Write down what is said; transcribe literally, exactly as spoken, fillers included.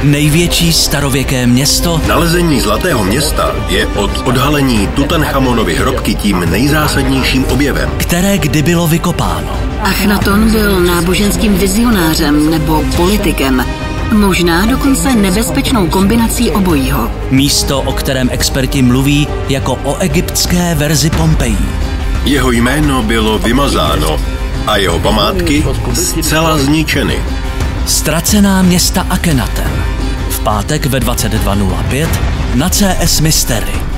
Největší starověké město. Nalezení Zlatého města je od odhalení Tutanchamonovy hrobky tím nejzásadnějším objevem, Které kdy bylo vykopáno. Achnaton byl náboženským vizionářem nebo politikem. Možná dokonce nebezpečnou kombinací obojího. Místo, o kterém experti mluví jako o egyptské verzi Pompeji. Jeho jméno bylo vymazáno a jeho památky zcela zničeny. Ztracená města Akhenaten. V pátek ve dvacet dva nula pět na C S Mystery.